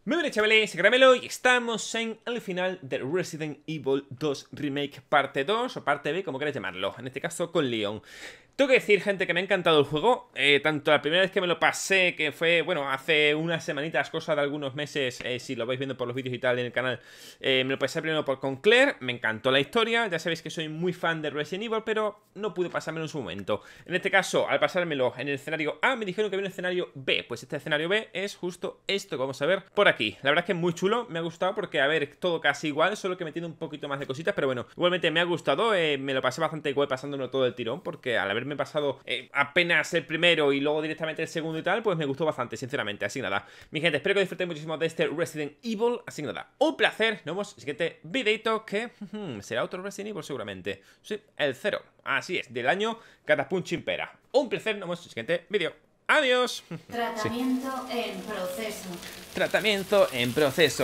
Muy buenas chavales, soy Caramelo y estamos en el final de Resident Evil 2 Remake parte 2 o parte B, como queráis llamarlo, en este caso con Leon. Tengo que decir, gente, que me ha encantado el juego, tanto la primera vez que me lo pasé, que fue, bueno, hace unas semanitas, cosa de algunos meses, si lo vais viendo por los vídeos y tal en el canal, me lo pasé primero con Claire, me encantó la historia, ya sabéis que soy muy fan de Resident Evil, pero no pude pasármelo en su momento. En este caso, al pasármelo en el escenario A, me dijeron que había un escenario B, pues este escenario B es justo esto que vamos a ver por aquí. La verdad es que es muy chulo, me ha gustado porque, a ver, todo casi igual, solo que metiendo un poquito más de cositas, pero bueno, igualmente me ha gustado, me lo pasé bastante igual pasándolo todo el tirón, porque al haberme pasado apenas el primero y luego directamente el segundo y tal, pues me gustó bastante, sinceramente. Así que nada, mi gente, espero que disfrutéis muchísimo de este Resident Evil. Así que nada, un placer, nos vemos en el siguiente videito, que será otro Resident Evil seguramente. Sí, el 0, así es, del año Catapum Chimpera. Un placer, nos vemos en el siguiente video. ¡Adiós! Tratamiento en proceso. Tratamiento en proceso.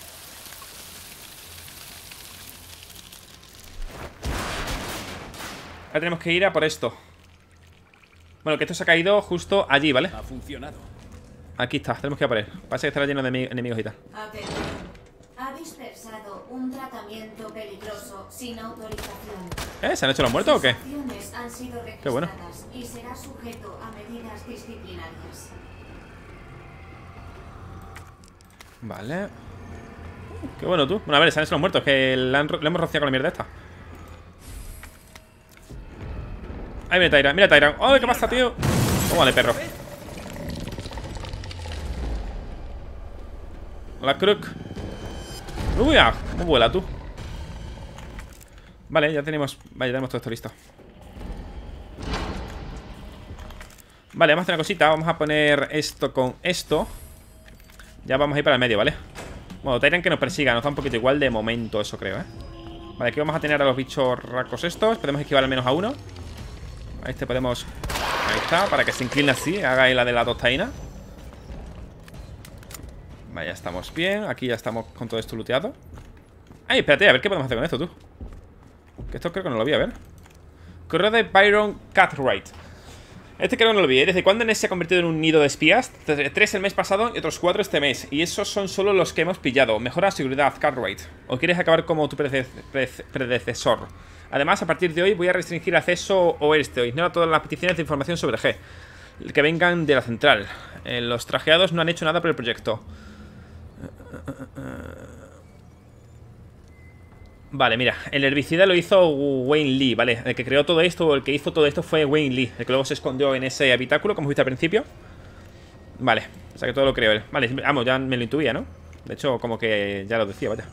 Ahora tenemos que ir a por esto. Bueno, que esto se ha caído justo allí, ¿vale? Ha funcionado. Aquí está, tenemos que ir a por él. Parece que estará lleno de enemigos y tal. Atención. Ha dispersado un tratamiento peligroso sin autorización. ¿Se han hecho los muertos o qué? Sus acciones han sido Qué bueno. registradas y será sujeto a medidas disciplinarias. Vale. Qué bueno tú. Bueno, a ver, se han hecho los muertos, que le hemos rociado con la mierda esta. Ahí viene Tyran, mira Tyran. ¡Oh, qué pasa, tío! Tómale, perro. Hola, Crook. Uy, ¿cómo vuela tú? Vale, ya tenemos. Vale, ya tenemos todo esto listo. Vale, vamos a hacer una cosita. Vamos a poner esto con esto. Ya vamos a ir para el medio, ¿vale? Bueno, Tyran que nos persiga. Nos da un poquito igual de momento, eso creo, ¿eh? Vale, aquí vamos a tener a los bichos racos estos. Podemos esquivar al menos a uno. A este podemos... Ahí está, para que se incline así. Haga ahí la de la tostaína. Vale, ya estamos bien. Aquí ya estamos con todo esto looteado. Ay, espérate, a ver qué podemos hacer con esto, tú. Que esto creo que no lo vi, a ver. Correo de Byron Cartwright. Este creo que no lo vi, ¿eh? ¿Desde cuándo NES se ha convertido en un nido de espías? 3 el mes pasado y otros 4 este mes. Y esos son solo los que hemos pillado. Mejora la seguridad, Cartwright. ¿O quieres acabar como tu predecesor? Además, a partir de hoy voy a restringir acceso oeste. Ignora todas las peticiones de información sobre G que vengan de la central. Los trajeados no han hecho nada por el proyecto. Vale, mira, el herbicida lo hizo Wayne Lee, ¿vale? El que creó todo esto, o el que hizo todo esto fue Wayne Lee, el que luego se escondió en ese habitáculo, como viste al principio. Vale, o sea que todo lo creó él. Vale, vamos, ya me lo intuía, ¿no? De hecho, como que ya lo decía, vaya.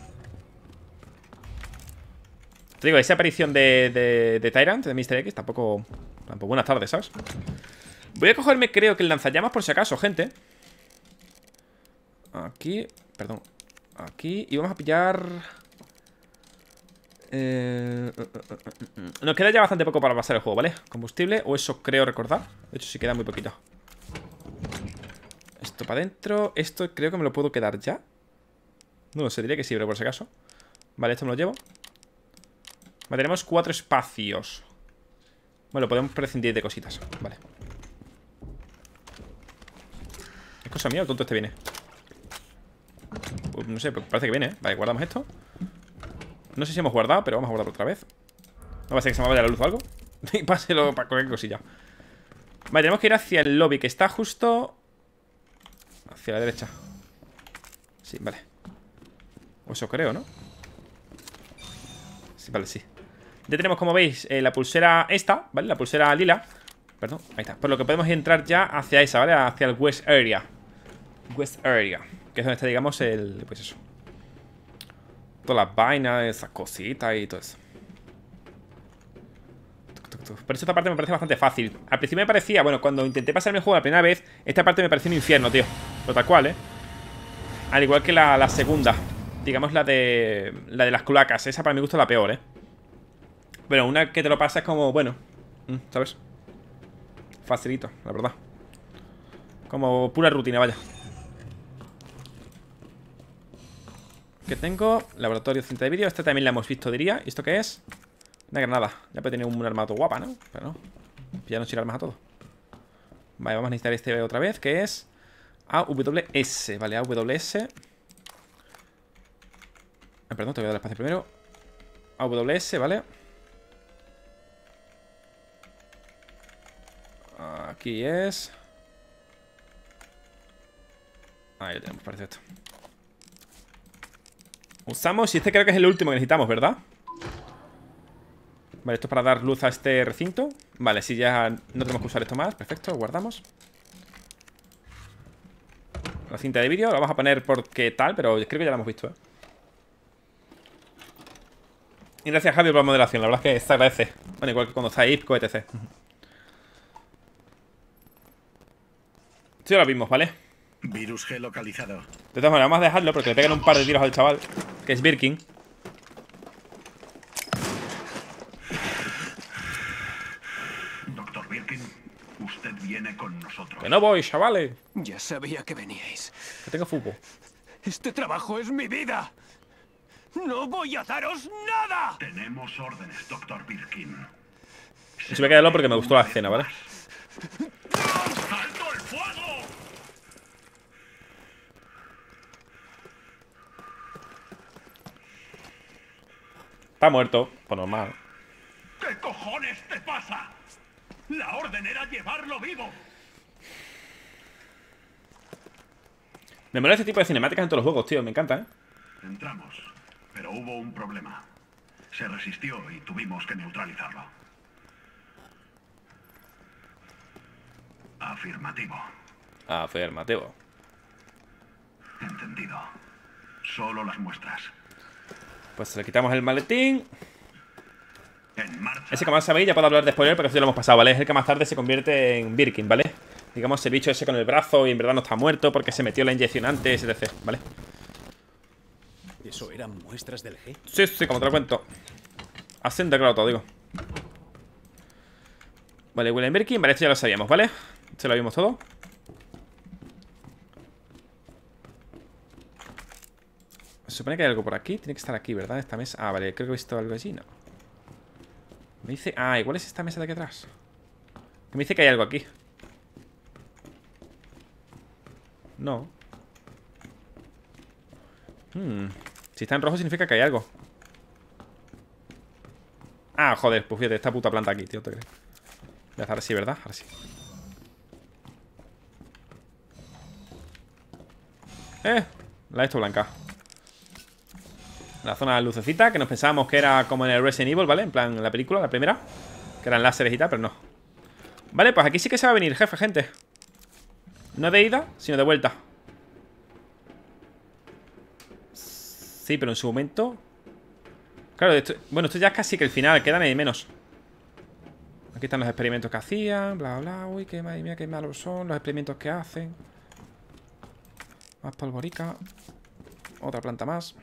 Te digo, esa aparición de Tyrant, de Mr. X, tampoco buenas tardes, ¿sabes? Voy a cogerme, creo que el lanzallamas por si acaso, gente. Aquí, perdón. Aquí, y vamos a pillar... Nos queda ya bastante poco para pasar el juego, ¿vale? Combustible, o eso creo recordar. De hecho, sí queda muy poquito. Esto para adentro. Esto creo que me lo puedo quedar ya. No lo sé, diría que sí, pero por si acaso. Vale, esto me lo llevo. Vale, tenemos 4 espacios. Bueno, podemos prescindir de cositas. Vale. ¿Es cosa mía o tonto este viene? Pues no sé, parece que viene, ¿eh? Vale, guardamos esto. No sé si hemos guardado, pero vamos a guardar otra vez. No va a ser que se me vaya la luz o algo. Y páselo para cualquier cosilla. Vale, tenemos que ir hacia el lobby, que está justo hacia la derecha. Sí, vale. O eso creo, ¿no? Sí, vale, sí. Ya tenemos, como veis, la pulsera esta, ¿vale? La pulsera lila. Perdón, ahí está. Por lo que podemos entrar ya hacia esa, ¿vale? Hacia el West Area. West Area, que es donde está, digamos, el... Pues eso. Todas las vainas, esas cositas y todo eso. Pero esta parte me parece bastante fácil. Al principio me parecía, bueno, cuando intenté pasarme el juego la primera vez, esta parte me pareció un infierno, tío. Pero tal cual, ¿eh? Al igual que la segunda. Digamos la de las cloacas. Esa para mi gusto es la peor, ¿eh? Pero una que te lo pasa es como, bueno, ¿sabes? Facilito, la verdad. Como pura rutina, vaya. Que tengo laboratorio, cinta de vídeo. Esta también la hemos visto, diría. ¿Y esto qué es? Una granada. Ya puede tener un armado guapa, ¿no? Pero no. Ya no sirve armas a todo. Vale, vamos a necesitar este otra vez, que es AWS. Vale, AWS. Perdón, te voy a dar espacio primero. AWS, ¿vale? Aquí es. Ahí lo tenemos, perfecto. Usamos, y este creo que es el último que necesitamos, ¿verdad? Vale, esto es para dar luz a este recinto. Vale, si ya no tenemos que usar esto más. Perfecto, guardamos. La cinta de vídeo la vamos a poner porque tal, pero creo que ya la hemos visto, ¿eh? Y gracias, Javi, por la moderación. La verdad es que se agradece. Bueno, igual que cuando está IPCO, etc. Sí, lo vimos, ¿vale? Virus G localizado. De todas maneras, vamos a dejarlo porque le pegan un par de tiros al chaval, que es Birkin. Doctor Birkin, usted viene con nosotros. Que no voy, chavales. Ya sabía que veníais. Que tengo fútbol. Este trabajo es mi vida. ¡No voy a daros nada! Tenemos órdenes, Doctor Birkin. Y se me queda porque me gustó la escena, ¿vale? ¡Alto el fuego! Está muerto, pues normal. ¿Qué cojones te pasa? La orden era llevarlo vivo. Me mola este tipo de cinemáticas en todos los juegos, tío. Me encanta, ¿eh? Entramos, pero hubo un problema. Se resistió y tuvimos que neutralizarlo. Afirmativo. Afirmativo. Entendido. Solo las muestras. Pues le quitamos el maletín. En marcha. Ese que más sabéis, ya puedo hablar de spoiler, pero eso ya lo hemos pasado, ¿vale? Es el que más tarde se convierte en Birkin, ¿vale? Digamos, el bicho ese con el brazo y en verdad no está muerto porque se metió la inyección antes, etc, ¿vale? ¿Eso eran muestras del G? Sí, sí, como te lo cuento. Ascender, claro, todo, digo. Vale, William Birkin, vale, esto ya lo sabíamos, ¿vale? Se lo vimos todo. Se supone que hay algo por aquí. Tiene que estar aquí, ¿verdad? Esta mesa. Ah, vale, creo que he visto algo allí, ¿no? Me dice... Ah, igual es esta mesa de aquí atrás. Que me dice que hay algo aquí. No. Si está en rojo significa que hay algo. Ah, joder, pues fíjate, esta puta planta aquí, tío, ¿te crees? Voy a hacer así, ¿verdad? Ahora sí. La he hecho blanca. La zona de lucecita, que nos pensábamos que era como en el Resident Evil, ¿vale? En plan, en la película, la primera. Que eran láseres y tal, pero no. Vale, pues aquí sí que se va a venir, jefe, gente. No de ida, sino de vuelta. Sí, pero en su momento... Claro, bueno, esto ya es casi que el final. Quedan ahí menos. Aquí están los experimentos que hacían. Bla, bla. Uy, qué madre mía, qué malos son los experimentos que hacen. Más polvorica. Otra planta más.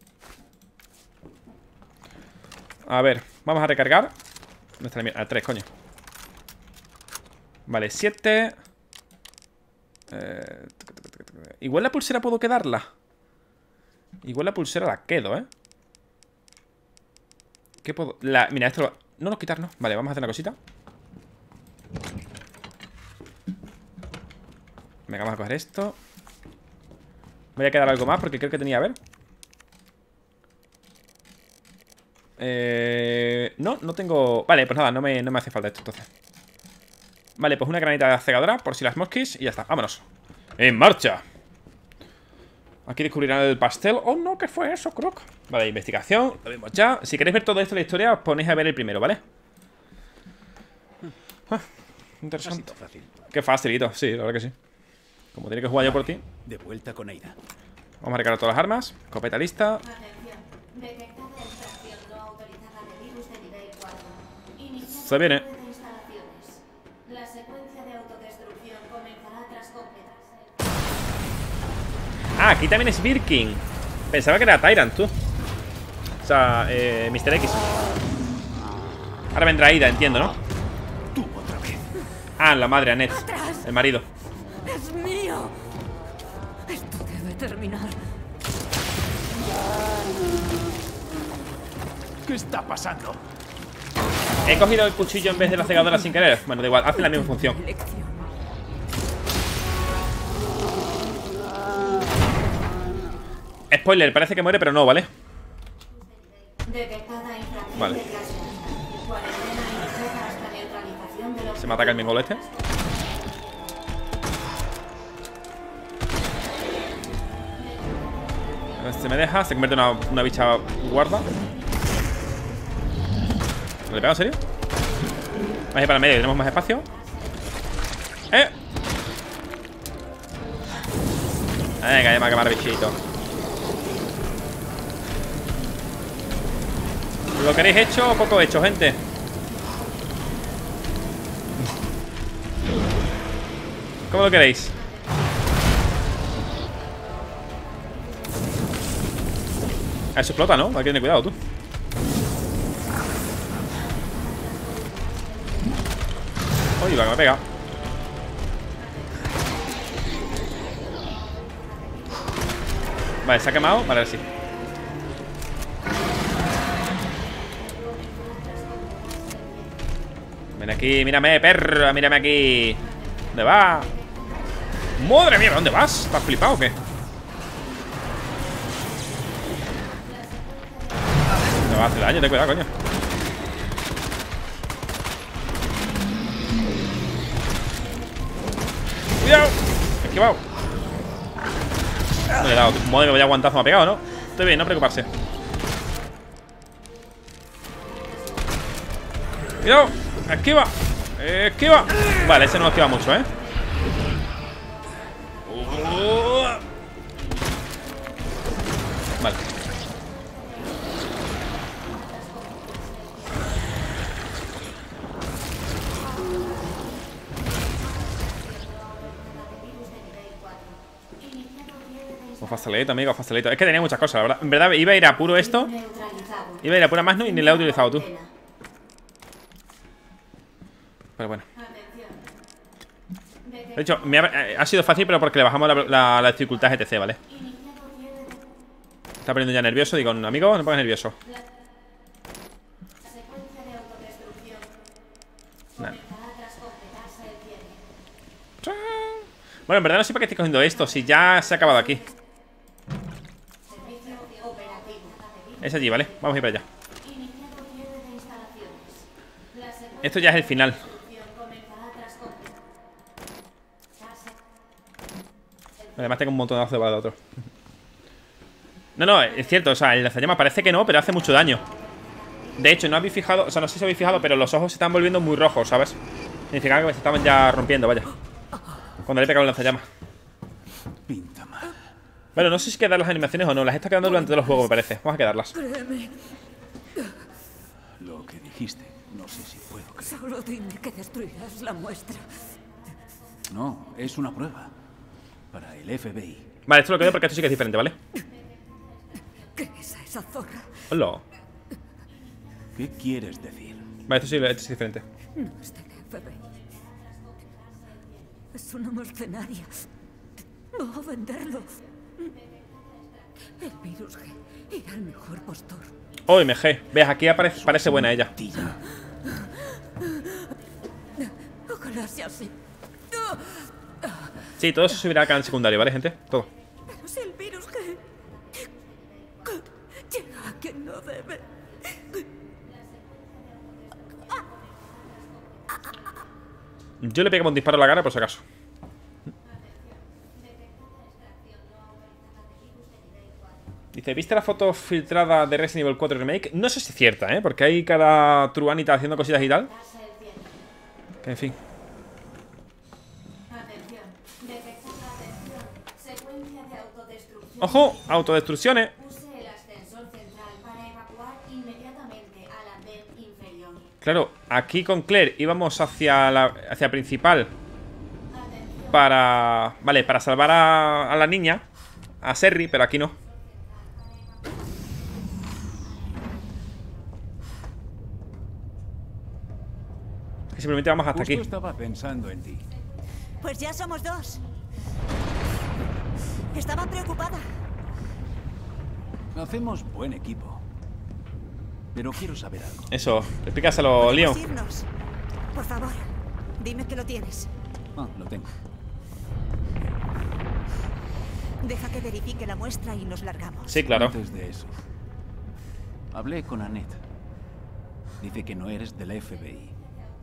A ver, vamos a recargar. ¿Dónde está la mierda? 3, coño. Vale, 7. Igual la pulsera puedo quedarla. Igual la pulsera la quedo, ¿eh? ¿Qué puedo...? Mira, esto lo... No, quitar, no. Vale, vamos a hacer una cosita. Venga, vamos a coger esto. Voy a quedar algo más porque creo que tenía... A ver. No, no tengo... Vale, pues nada, no me hace falta esto entonces. Vale, pues una granita cegadora por si las mosquis y ya está, vámonos. ¡En marcha! Aquí descubrirán el pastel. ¡Oh, no! ¿Qué fue eso, Croc? Vale, investigación, lo vemos ya. Si queréis ver todo esto de la historia, os ponéis a ver el primero, ¿vale? Interesante. Fácil. Qué facilito, sí, la verdad que sí. Como tiene que jugar yo por ti. De vuelta con Aida. Vamos a recargar todas las armas. Escopeta lista. Atención. Detectada extracción no autorizada de virus de nivel 4. Iniciar Se viene. cierre de instalaciones. La secuencia de autodestrucción comenzará tras completarse. Ah, aquí también es Birkin. Pensaba que era Tyrant, tú. O sea, Mr. X. Ahora vendrá Aida, entiendo, ¿no? Tú otra vez. Ah, la madre, Annette. El marido. ¡Es mío! Esto debe terminar. ¿Qué está pasando? He cogido el cuchillo en vez de la cegadora sin querer. Bueno, da igual, hace la misma función. Elección. Spoiler, parece que muere, pero no, ¿vale? Detectada infracción Vale. de clase. Cuarentena iniciada hasta neutralización de los... Se me ataca el mingol este. A ver si me deja. Se convierte en una bicha guarda. ¿Le pega en serio? Vamos a ir para el medio, tenemos más espacio. Venga, ya me va a quemar bichito. ¿Lo queréis hecho o poco hecho, gente? ¿Cómo lo queréis? Eso explota, ¿no? Hay que tener cuidado, tú. Uy, va que me pega. Vale, se ha quemado. Vale, ahora sí. Ven aquí, mírame, perro. Mírame aquí. ¿Dónde va? ¡Madre mía! ¿Dónde vas? ¿Estás flipado o qué? Me va a hacer daño, ten cuidado, coño. ¡Cuidado! Me he esquivado. No le he dado. Madre mía, vaya guantazo me ha pegado, ¿no? Estoy bien, no preocuparse. ¡Cuidado! ¡Esquiva! ¡Esquiva! Vale, ese no esquiva mucho, ¿eh? Vale. Facilito, amigo, facilito. Es que tenía muchas cosas, la verdad. En verdad, iba a ir a puro esto. Iba a ir a pura Magnum y ni la he utilizado tú. Pero bueno. De hecho, ha sido fácil, pero porque le bajamos la dificultad GTC, ¿vale? Está poniendo ya nervioso. Digo, amigo, no pongas nervioso. Nah. Bueno, en verdad no sé para qué estoy cogiendo esto. Si ya se ha acabado aquí. Es allí, ¿vale? Vamos a ir para allá. Esto ya es el final. Además tengo un montonazo de bala de otro. No, es cierto, o sea, el lanzallamas parece que no, pero hace mucho daño. De hecho, no habéis fijado, o sea, no sé si habéis fijado, pero los ojos se están volviendo muy rojos, ¿sabes? Significa que se estaban ya rompiendo, vaya. Cuando le he pegado el lanzallamas. Pinta mal. Bueno, no sé si quedan las animaciones o no. Las está quedando durante todos los juegos, me parece. Vamos a quedarlas. Créeme, Lo que dijiste, no sé si puedo creer. solo dime que destruirás la muestra. No, es una prueba. Para el FBI. Vale, esto lo quedo porque esto sí que es diferente, ¿vale? ¿Qué es a esa zorra? Hola. ¿Qué quieres decir? Vale, esto sí es diferente. No es del FBI. Es una mercenaria. Va a venderlo. El virus G era el mejor postor. Oh, MG. Ves, aquí parece buena ella. Tía. Ojalá sea así. Sí, todo eso subirá acá en secundario, ¿vale, gente? Todo. Pero si el virus G llega a quien no debe. Yo le pego un disparo a la cara por si acaso. Dice, ¿viste la foto filtrada de Resident Evil 4 Remake? No sé si es cierta, ¿eh? Porque hay cada truanita haciendo cositas y tal. Que en fin. ¡Ojo! Autodestrucciones. Use el ascensor central para evacuar inmediatamente a la vez inferior. Claro, aquí con Claire íbamos hacia principal. Para... Vale, para salvar a la niña. A Serri, pero aquí no. Que simplemente vamos hasta Justo aquí. estaba pensando en ti. Pues ya somos dos. Estaba preocupada. Hacemos buen equipo. Pero quiero saber algo. Eso, explícaselo, Leon. Podemos irnos. Por favor, dime que lo tienes. Ah, lo tengo. Deja que verifique la muestra y nos largamos. Sí, claro. Antes de eso, Hablé con Annette. Dice que no eres del FBI.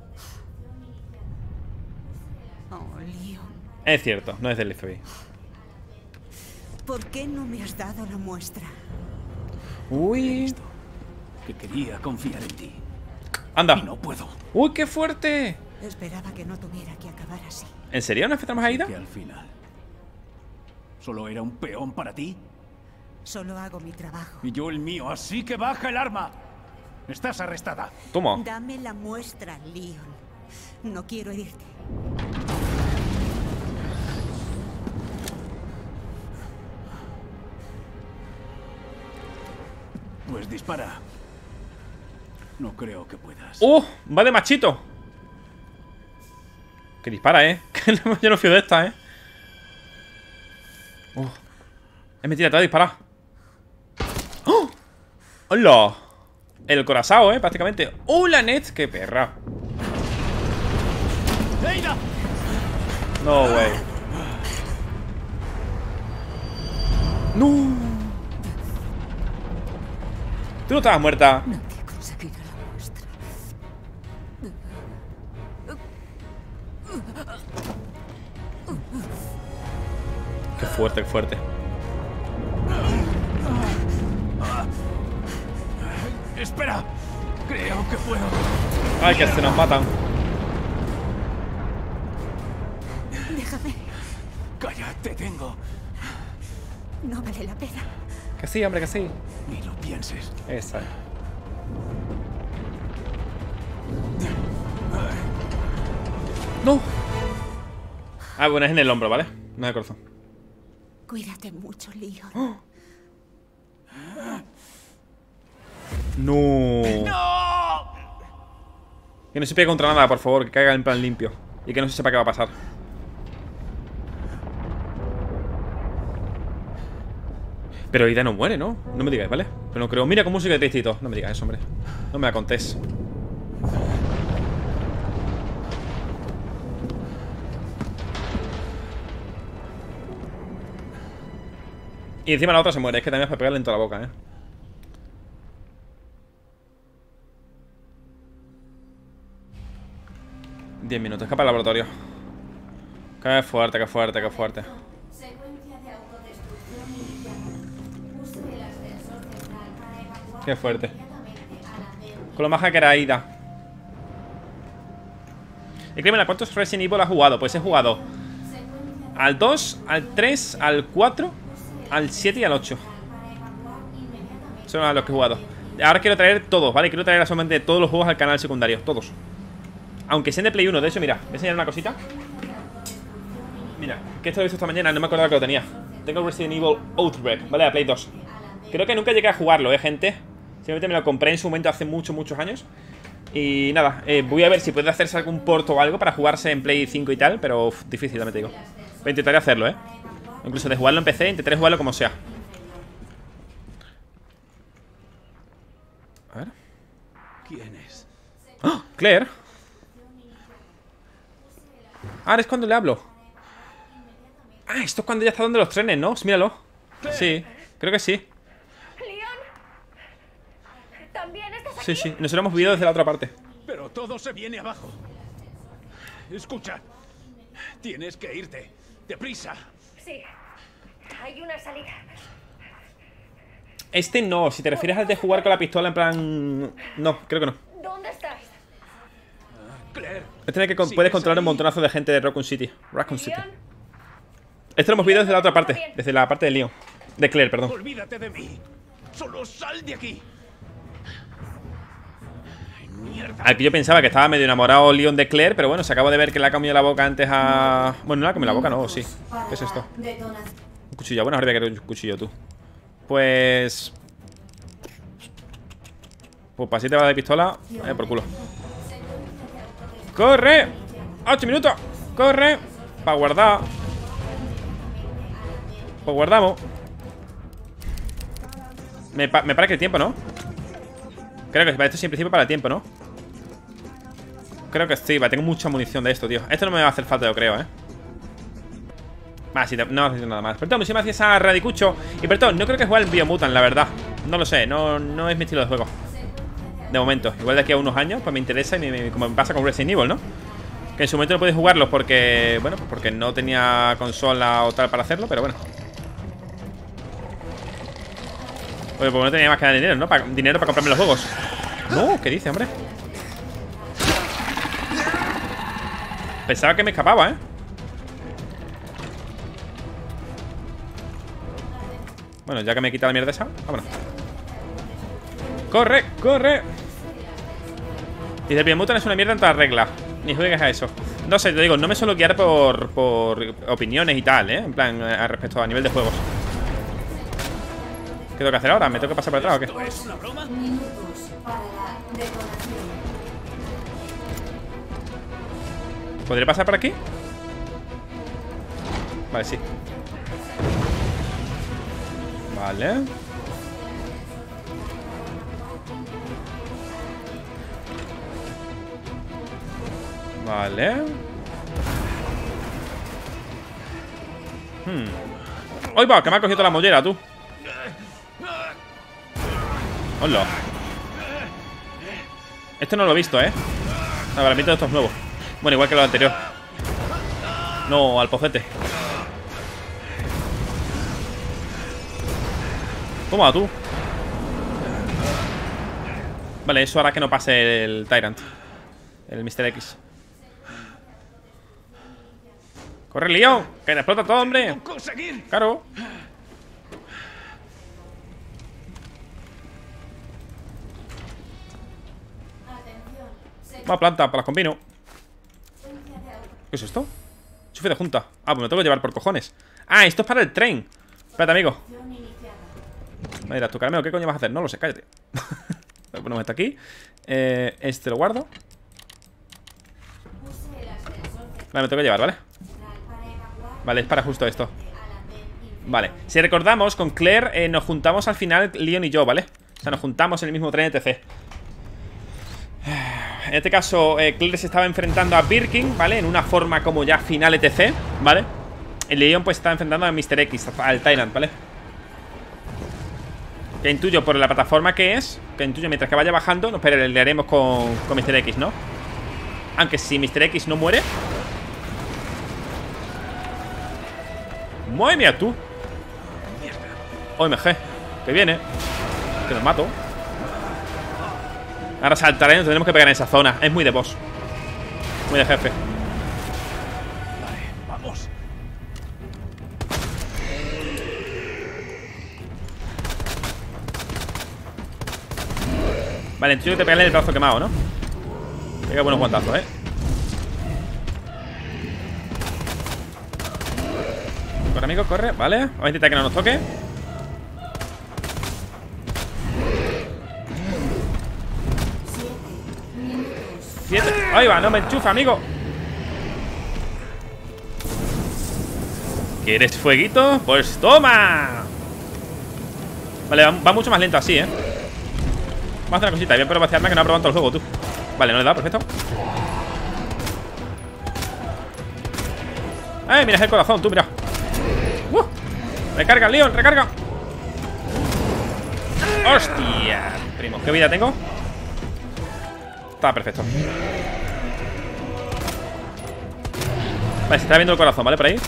Oh, Leon. Es cierto, no es del FBI. ¿Por qué no me has dado la muestra? Uy. Esto, que quería confiar en ti. Anda. Y no puedo. Uy, qué fuerte. Esperaba que no tuviera que acabar así. ¿En serio no enfrentamos a Aida? Que al final solo era un peón para ti Solo hago mi trabajo. y yo el mío, así que baja el arma. Estás arrestada. Toma. Dame la muestra, Leon. No quiero herirte. Pues dispara. No creo que puedas. Va de machito. Que dispara, Yo no fío de esta, Es mentira, te va a disparar. ¡Oh! ¡Hola! El corazao, prácticamente. ¡La net! ¡Qué perra! ¡Aida! No, güey. ¡No! Tú no estabas muerta. Nadie conseguirá la muestra. Qué fuerte, qué fuerte. ¡Espera! Creo que puedo. Ay, que se nos matan. Déjame. Calla, te tengo. No vale la pena. Que sí, hombre, que sí. Ni lo pienses. Esa. ¡No! Ah, bueno, es en el hombro, ¿vale? No es el corazón. Cuídate mucho, Leon. ¡No! Que no se pegue contra nada, por favor. Que caiga en plan limpio. Y que no se sepa qué va a pasar. Pero Aida no muere, ¿no? No me digáis, ¿vale? Pero no creo. Mira cómo sigue tristito. No me digas eso, hombre. No me la contés. Y encima la otra se muere. Es que también es para pegarle en toda la boca, 10 minutos. Escapa al laboratorio. Qué fuerte, qué fuerte, qué fuerte. Secuencia de autodestrucción iniciada. Use el ascensor central para evacuar Qué fuerte. inmediatamente a la B1. Con lo maja que era Aida. Y créeme, ¿a cuántos Resident Evil has jugado? Pues he jugado al 2, al 3, al 4, al 7 y al 8. Son los que he jugado. Ahora quiero traer todos, ¿vale? Quiero traer solamente todos los juegos al canal secundario. Todos. Aunque sean de Play 1. De hecho, mira, voy a enseñar una cosita. Mira, que esto lo he visto esta mañana. No me acordaba que lo tenía. Tengo Resident Evil Outbreak, ¿vale? A Play 2. Creo que nunca llegué a jugarlo, gente. Simplemente me lo compré en su momento hace muchos años. Y nada, voy a ver si puede hacerse algún port o algo para jugarse en Play 5 y tal. Pero difícil, también te digo. Pero intentaré hacerlo, Incluso de jugarlo en PC, intentaré jugarlo como sea. A ver. ¿Quién es? ¡Oh! Claire. Ahora es cuando le hablo. Ah, esto es cuando ya está donde los trenes, ¿no? Míralo. Sí, creo que sí. Leon, ¿también estás aquí? Sí, sí, nos lo hemos visto desde la otra parte. Pero todo se viene abajo. Escucha. Tienes que irte. ¡Deprisa! Sí, hay una salida. Este no, si te refieres al de jugar con la pistola en plan... No, creo que no. ¿Dónde estás? Claire. Este en el que puedes controlar un montonazo de gente de Raccoon City. Raccoon City. Leon, Este lo hemos visto desde la otra parte. Desde la parte de Leon. De Claire, perdón. Olvídate de mí. Solo sal de aquí. Ay, mierda. Al que yo pensaba que estaba medio enamorado Leon de Claire, pero bueno, se acabo de ver que le ha comido la boca antes a... Bueno, no le ha comido la boca, no, sí. ¿Qué es esto? Un cuchillo. Bueno, ahora voy a querer un cuchillo tú. Pues... Pues para así te va de pistola. Por culo. ¡Corre! 8 minutos. ¡Corre! Para guardar. Pues guardamos. Me parece que el tiempo, ¿no? Creo que esto sí en principio para el tiempo, ¿no? Creo que sí, tengo mucha munición de esto, tío. Esto no me va a hacer falta, yo creo, sí, no necesito nada más. Perdón, muchísimas gracias a Radicucho. Y perdón, no creo que juegue el Biomutant, la verdad. No lo sé, no es mi estilo de juego. De momento, igual de aquí a unos años pues me interesa y como me pasa con Resident Evil, ¿no? Que en su momento no podía jugarlo porque, bueno, pues porque no tenía consola o tal para hacerlo, pero bueno. Porque no tenía más que dinero, ¿no? Dinero para comprarme los juegos. No, ¿qué dice, hombre? Pensaba que me escapaba, ¿eh? Bueno, ya que me he quitado la mierda esa, vámonos. ¡Corre, corre! Dice, el Biomutant es una mierda en todas reglas. Ni juegues a eso. No sé, te digo, no me suelo guiar por opiniones y tal, ¿eh? En plan, al respecto a nivel de juegos. ¿Qué tengo que hacer ahora? ¿Me tengo que pasar por atrás o qué? ¿Esto es una broma? Minutos para la decoración. ¿Podré pasar por aquí? Vale, sí. Vale. Vale. ¡Ay, va! Que me ha cogido toda la mollera, tú. ¡Hola! Este no lo he visto, ¿eh? No, para mí todo esto es nuevo. Bueno, igual que lo anterior. No, al pocete. Toma, tú. Vale, eso hará que no pase el Tyrant. El Mr. X. ¡Corre, Leon! ¡Que te explota todo, hombre! ¡Conseguir! ¡Claro! Más planta, para las combino. ¿Qué es esto? Chufe de junta. Ah, pues me tengo que llevar por cojones. Ah, esto es para el tren. Espérate, amigo. Mira, tu caramelo, ¿qué coño vas a hacer? No lo sé, cállate. Lo ponemos esto aquí. Este lo guardo. Vale, me tengo que llevar, ¿vale? Vale, es para justo esto. Vale, si recordamos, con Claire nos juntamos al final Leon y yo, ¿vale? O sea, nos juntamos en el mismo tren ETC. En este caso, Claire se estaba enfrentando a Birkin, ¿vale? En una forma como ya final ETC, ¿vale? El Leon pues estaba enfrentando a Mr. X, al Tyrant, ¿vale? Que intuyo por la plataforma que es, que intuyo mientras que vaya bajando nos pelearemos con Mr. X, ¿no? Aunque si Mr. X no muere... ¡Madre mía, tú! OMG, que viene. Que nos mato. Ahora saltaré y nos tendremos que pegar en esa zona. Es muy de boss. Muy de jefe. Vale, vamos. Vale, entiendo que te pegaré en el brazo quemado, ¿no? Pega buenos guantazos, ¿eh? Corre, amigo, corre, vale. Vamos a intentar que no nos toque. ¡7! ¡Ahí va! ¡No me enchufa, amigo! ¿Quieres fueguito? ¡Pues toma! Vale, va mucho más lento así, ¿eh? Vamos a hacer una cosita. Voy a probar vaciarme que no ha probado todo el juego, tú. Vale, no le da, perfecto. Mira, es el corazón, tú, mira. Recarga, Leon, recarga. ¡Hostia! Primo, ¿qué vida tengo? Está perfecto. Vale, se está viendo el corazón, ¿vale? Por ahí.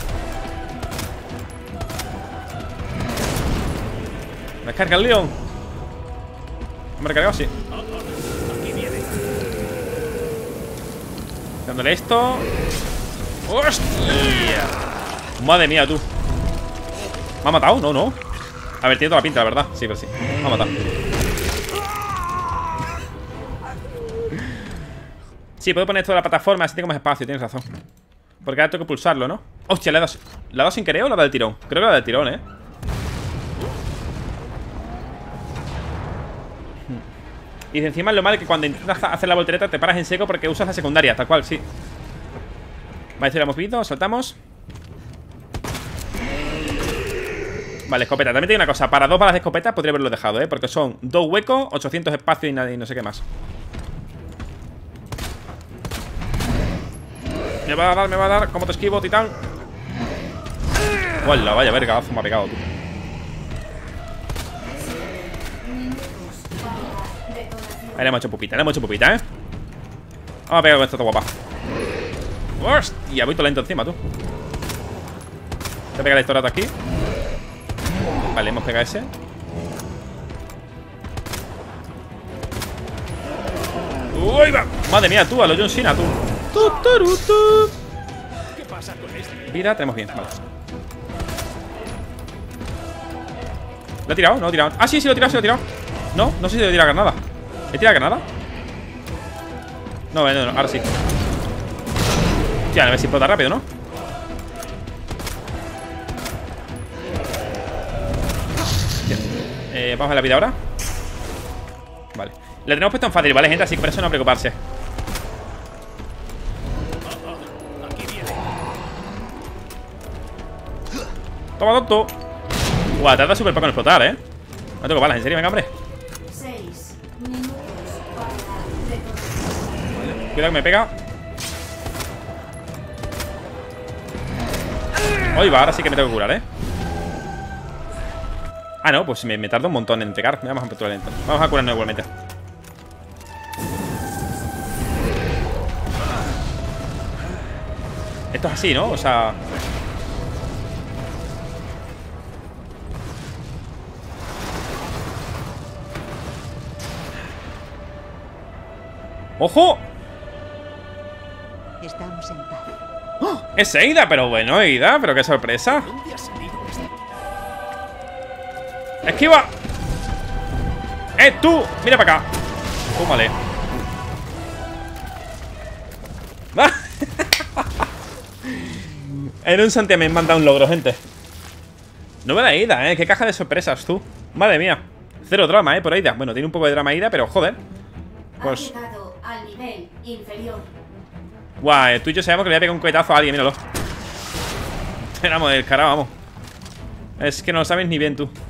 Recarga el Leon. ¿Me he recargado? Sí. Aquí viene. Dándole esto. ¡Hostia! Madre mía, tú. ¿Me ha matado? No, no. A ver, tiene toda la pinta, la verdad. Sí, pero sí. Me ha matado. Sí, puedo poner toda la plataforma, así tengo más espacio, tienes razón. Porque ahora tengo que pulsarlo, ¿no? Hostia, ¿le he dado sin querer o le he dado del tirón? Creo que le he dado del tirón, ¿eh? Y encima lo malo es que cuando intentas hacer la voltereta te paras en seco porque usas la secundaria, tal cual, sí. Vale, si lo hemos visto, saltamos. Vale, escopeta, también tiene una cosa. Para 2 balas de escopeta podría haberlo dejado, porque son 2 huecos, 800 espacios y no sé qué más. Me va a dar. ¿Cómo te esquivo, titán? Hola, vaya verga, me ha pegado, tú. Ahí le hemos hecho pupita, ¿eh? Vamos a pegar con esta guapa. Hostia, voy todo lento encima, tú. Voy a pegar esto rato aquí. Vale, hemos pegado ese. ¡Uy, va! Madre mía, tú, a lo John Cena, tú. ¿Qué pasa con este? Vida, tenemos bien, vale. ¿Lo he tirado? No lo he tirado. Ah, sí, lo he tirado, No, no sé si lo he tirado granada. ¿He tirado granada? No, ahora sí. Hostia, a ver si explota rápido, ¿no? Vamos a ver la vida ahora. Vale. La tenemos puesto en fácil, ¿vale, gente? Así que por eso no preocuparse. Aquí viene. Toma, tonto. Guau, tarda súper poco en explotar, ¿eh? No tengo balas, en serio, venga, hombre. 6 minutos para detonación. Cuidado que me pega. Hoy va, ahora sí que me tengo que curar, ¿eh? Ah, no, pues me tarda un montón en pegar. Vamos a empezar lento. Vamos a curarnos igualmente. Esto es así, ¿no? O sea... ¡Ojo! Estamos en paz. ¡Oh! ¡Es Eida! Pero bueno, Eida, pero qué sorpresa. ¿Dónde ha salido este? ¡Esquiva! ¡Tú! ¡Mira para acá! ¡Púmale! En un Santiago me han mandado un logro, gente. No me da Eida, qué caja de sorpresas, tú. Madre mía. Cero drama, por Eida. Bueno, tiene un poco de drama Eida, pero joder. Pues... Ha llegado al nivel inferior. Guau, tú y yo sabemos que le voy a pegar un cohetazo a alguien, míralo. Éramos del carajo, vamos. Es que no lo sabes ni bien, tú.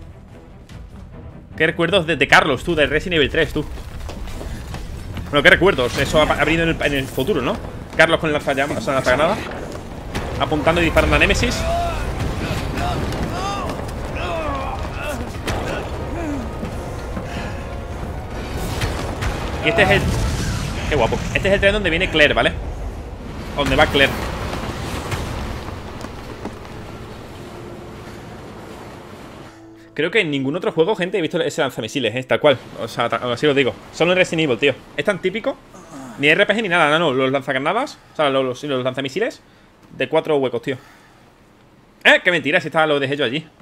¿Qué recuerdos de Carlos, tú? De Resident Evil 3, tú. Bueno, ¿qué recuerdos? Eso ha venido en el futuro, ¿no? Carlos con el lanzagranada, apuntando y disparando a Nemesis. Y este es el... Qué guapo. Este es el tren donde viene Claire, ¿vale? Donde va Claire. Creo que en ningún otro juego, gente, he visto ese lanzamisiles, tal cual. O sea, así lo digo. Solo en Resident Evil, tío. Es tan típico. Ni RPG ni nada, no. Los lanzagranadas, o sea, los lanzamisiles de 4 huecos, tío. Qué mentira, si lo dejé yo allí.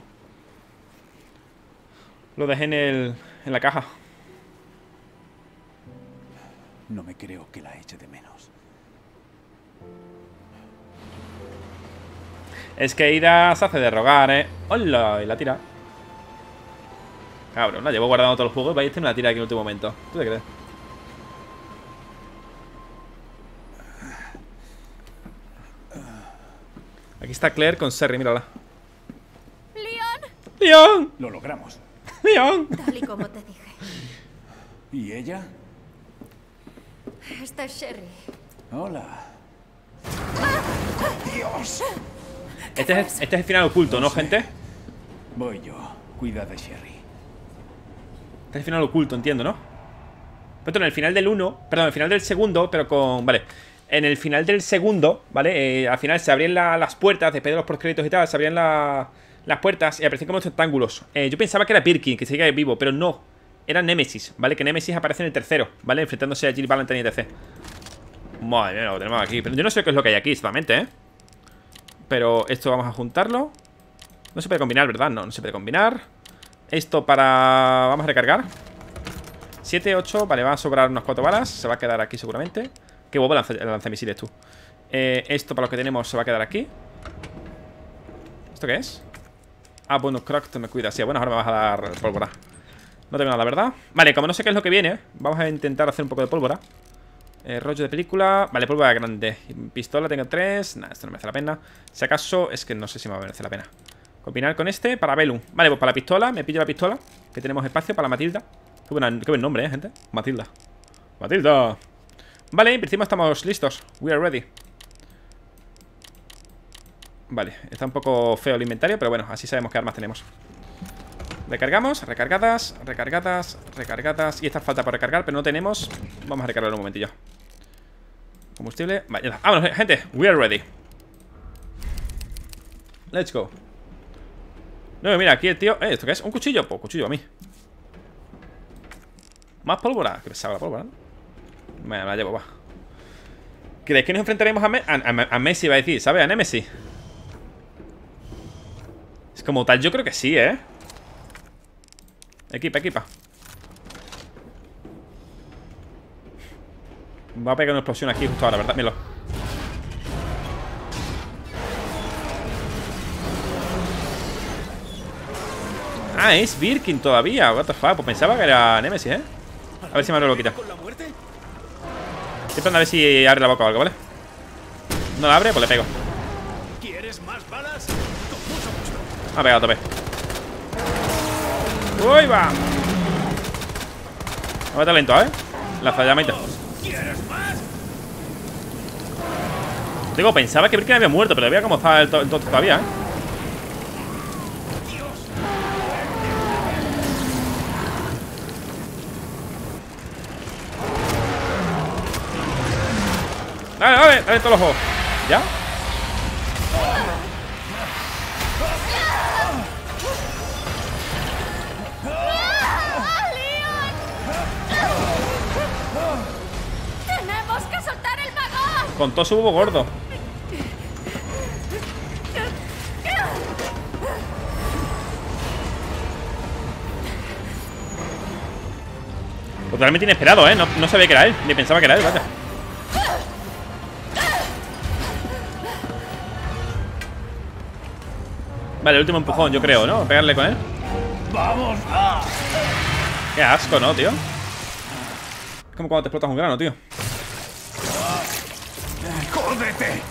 Lo dejé en la caja. No me creo que la eche de menos. Es que Ida se hace de rogar, ¡Hola! Y la tira. Cabrón, la llevo guardando todos los juegos. Vaya, me la tira aquí en el último momento. ¿Tú te crees? Aquí está Claire con Sherry, mírala. ¡Leon! Lo logramos. ¡Leon! Tal y como te dije. ¿Y ella? Esta es Sherry. Hola. ¡Dios! Este es el final oculto, ¿no, gente? Voy yo. Cuida de Sherry. Este es el final oculto, entiendo, ¿no? Pero en el final del 1, perdón, en el final del segundo, pero con... Vale. En el final del segundo, ¿vale? Al final se abrían las puertas, después de los postcréditos y tal, se abrían las puertas y aparecían como rectángulos. Yo pensaba que era Birkin, que seguía vivo, pero no. Era Nemesis, ¿vale? Que Nemesis aparece en el tercero, ¿vale? Enfrentándose a Jill Valentine y etc. Madre mía, lo tenemos aquí. Pero yo no sé qué es lo que hay aquí, solamente, Pero esto vamos a juntarlo. No se puede combinar, ¿verdad? No, no se puede combinar. Esto para... Vamos a recargar 7, 8, vale, va a sobrar unas 4 balas. Se va a quedar aquí seguramente. Qué guapo el lanzamisiles, tú. Esto para lo que tenemos se va a quedar aquí. ¿Esto qué es? Ah, bueno, Croc me cuida. Sí, bueno, ahora me vas a dar pólvora. No tengo nada, ¿verdad? Vale, como no sé qué es lo que viene, vamos a intentar hacer un poco de pólvora. Rollo de película. Vale, pólvora grande. Pistola tengo 3. Nah, esto no merece la pena. Si acaso, es que no sé si me va a merecer la pena. Combinar con este para Velum. Vale, pues para la pistola, me pillo la pistola. Que tenemos espacio para la Matilda. Qué buen nombre, gente. Matilda. Matilda. Vale, en principio estamos listos. We are ready. Vale, está un poco feo el inventario, pero bueno, así sabemos qué armas tenemos. Recargamos, recargadas, recargadas, recargadas. Y esta falta por recargar, pero no tenemos. Vamos a recargarlo un momentillo. Combustible, vale, ya está. Vámonos, gente, we are ready. Let's go. No, mira, aquí el tío. ¿Esto qué es? ¿Un cuchillo? Pues cuchillo a mí. Más pólvora. Que pesaba la pólvora, ¿no? Me la llevo, va. ¿Crees que nos enfrentaremos a Messi, va a decir? ¿Sabes? A Nemesis. Es como tal, yo creo que sí, ¿eh? Equipa, equipa. Va a pegar una explosión aquí justo ahora, ¿verdad? Míralo. Ah, es Birkin todavía. What the fuck, pues pensaba que era Nemesis, ¿eh? A ver si me abre la boquita. Estoy esperando a ver si abre la boca o algo, ¿vale? No la abre, pues le pego. ¿Quieres más balas? Con mucho gusto. Ha pegado a tope. ¡Uy, va! Vamos a talento, ¿eh? La fallamita. ¿Quieres más? Digo, pensaba que Birkin había muerto, pero veía cómo estaba el tonto todavía, ¿eh? Dale, dale, dale todos los ojos. ¿Ya? ¡Tenemos que soltar el vagón! Con todo su huevo gordo. Totalmente inesperado, ¿eh? No sabía que era él. Ni pensaba que era él, vaya. Vale, el último empujón, yo creo, ¿no? Pegarle con él. ¡Vamos! Qué asco, ¿no, tío? Es como cuando te explotas un grano, tío. ¡Córdete!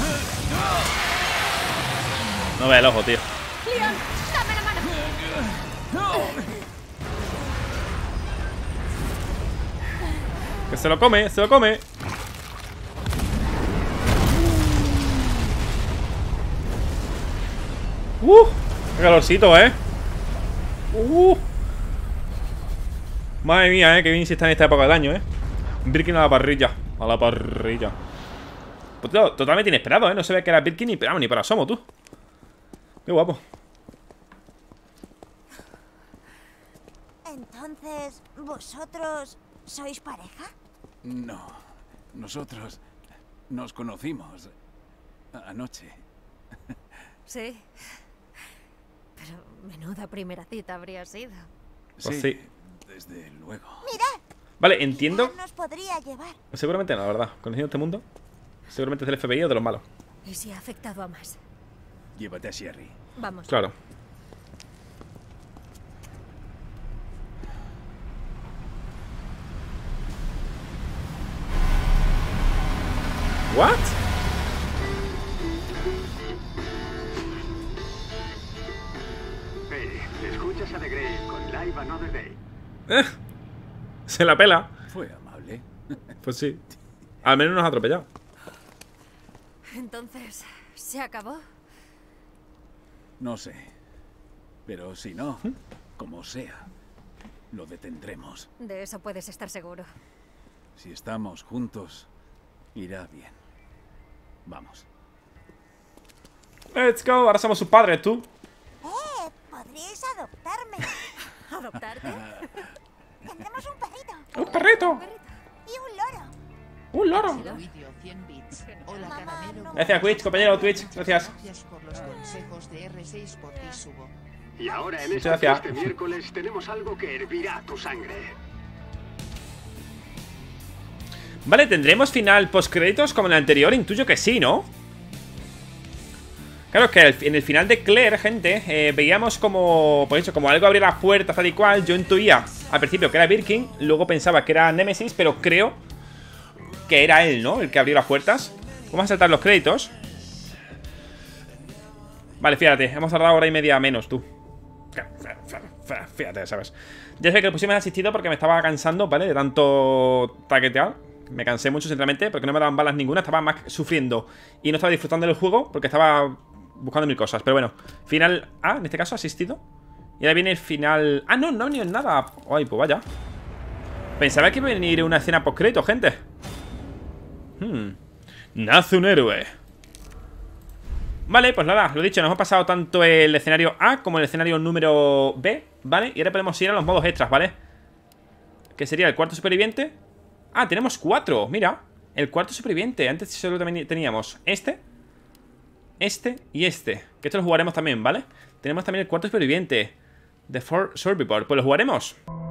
No ve el ojo, tío. Leon, dame la mano. Que se lo come, se lo come. Qué calorcito, Madre mía, que bien si está en esta época del año, Birkin a la parrilla. A la parrilla. Pues tío, totalmente inesperado, no se ve que era Birkin ni para asomo, tú. Qué guapo. Entonces, ¿vosotros sois pareja? No. Nosotros nos conocimos anoche. Sí. Pero menuda primera cita habría sido. Pues sí. Desde luego. ¡Mirad! Vale, entiendo. Nos podría llevar. Seguramente no, la verdad. Conociendo este mundo, seguramente es del FBI o de los malos. ¿Y si ha afectado a más? Llévate a Sherry. Vamos. Claro. ¿What? Hey, escuchas a The Grey con Live Another Day. Se la pela. Fue amable. Pues sí. Al menos nos ha atropellado. Entonces, ¿se acabó? No sé. Pero si no, como sea, lo detendremos. De eso puedes estar seguro. Si estamos juntos, irá bien. Vamos. Let's go. Ahora somos su padre, tú. ¿Podríais adoptarme? ¿Adoptarte? Tendremos un perrito Un perrito. y un loro. Un loro. Hola, Caramelo. Gracias, Twitch, compañero Twitch. Gracias. Gracias por los consejos de R6 por ti subo. Y ahora en Muchas este gracias. miércoles tenemos algo que hervirá tu sangre. Vale, ¿tendremos final post-créditos como en el anterior? Intuyo que sí, ¿no? Claro, que en el final de Claire, gente, veíamos como, pues eso, como algo abría las puertas tal y cual. Yo intuía al principio que era Birkin, luego pensaba que era Nemesis, pero creo que era él, ¿no? El que abrió las puertas. Vamos a saltar los créditos. Vale, fíjate, hemos tardado hora y media menos, tú. Fíjate, ¿sabes? Ya sé que el pusieron asistido porque me estaba cansando, ¿vale? De tanto taquetear. Me cansé mucho, sinceramente, porque no me daban balas ninguna. Estaba más sufriendo y no estaba disfrutando del juego porque estaba buscando mil cosas. Pero bueno, final A, en este caso, asistido. Y ahora viene el final... Ah, no, no ha venido nada. Ay, pues vaya. Pensaba que iba a venir una escena post-crédito, gente. Nace un héroe. Vale, pues nada, lo dicho, nos hemos pasado tanto el escenario A como el escenario número B, ¿vale? Y ahora podemos ir a los modos extras, ¿vale? ¿Qué sería el cuarto superviviente? Ah, tenemos 4, mira. El cuarto superviviente, antes solo también teníamos este y este. Que estos los jugaremos también, ¿vale? Tenemos también el cuarto superviviente, The Fourth Survivor, pues lo jugaremos.